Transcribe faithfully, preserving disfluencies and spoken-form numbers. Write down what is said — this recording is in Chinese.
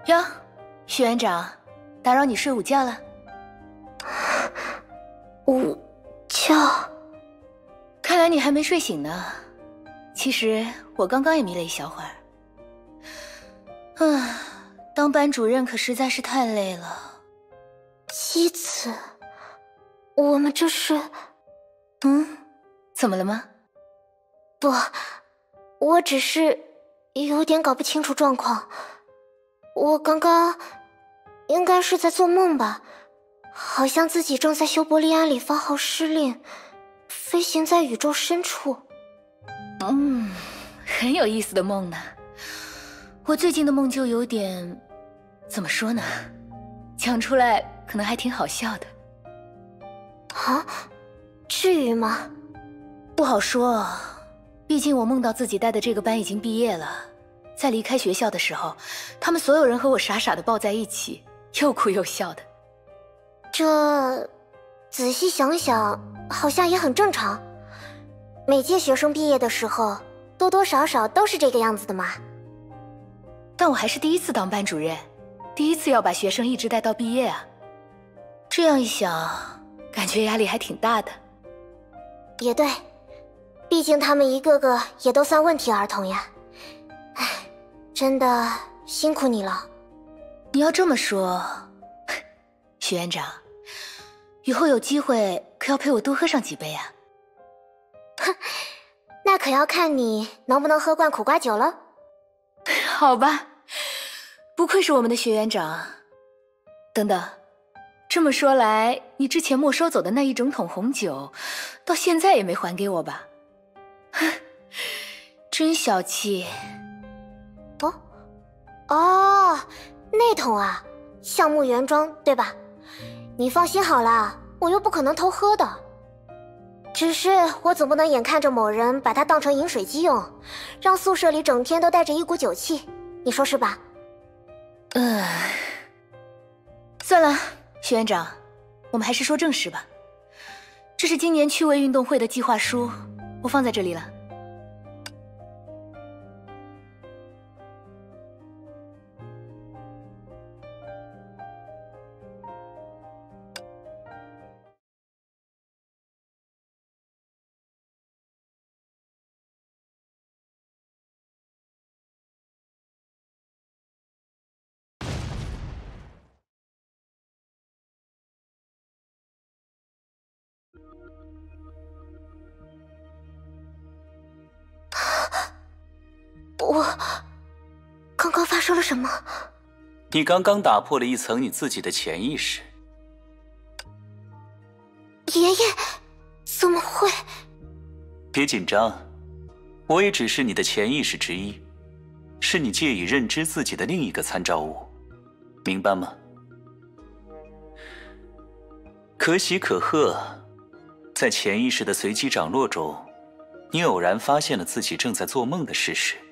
哟，许院长，打扰你睡午觉了。 午觉？ 看来你还没睡醒呢。其实我刚刚也眯了一小会儿。唉，当班主任可实在是太累了。 姬子，我们这是…… 嗯，怎么了吗？ 不，我只是有点搞不清楚状况。我刚刚应该是在做梦吧，好像自己正在修伯利安里发号施令，飞行在宇宙深处。 嗯，很有意思的梦呢。我最近的梦就有点……怎么说呢？讲出来可能还挺好笑的。 啊？至于吗？ 不好说，毕竟我梦到自己带的这个班已经毕业了。在离开学校的时候，他们所有人和我傻傻的抱在一起，又哭又笑的。 这仔细想想，好像也很正常。每届学生毕业的时候，多多少少都是这个样子的嘛。 但我还是第一次当班主任，第一次要把学生一直带到毕业啊。这样一想，感觉压力还挺大的。 也对，毕竟他们一个个也都算问题儿童呀。唉，真的辛苦你了。 你要这么说，许院长，以后有机会可要陪我多喝上几杯啊。 哼，那可要看你能不能喝惯苦瓜酒了。 好吧，不愧是我们的学院长。等等，这么说来，你之前没收走的那一整桶红酒，到现在也没还给我吧？真小气。 哦，哦，那桶啊，橡木原装对吧？你放心好了，我又不可能偷喝的。只是我总不能眼看着某人把它当成饮水机用，让宿舍里整天都带着一股酒气，你说是吧？ 嗯，算了，许院长，我们还是说正事吧。这是今年趣味运动会的计划书，我放在这里了。 我刚刚发生了什么？ 你刚刚打破了一层你自己的潜意识。 爷爷，怎么会？ 别紧张，我也只是你的潜意识之一，是你借以认知自己的另一个参照物，明白吗？可喜可贺，在潜意识的随机涨落中，你偶然发现了自己正在做梦的事实。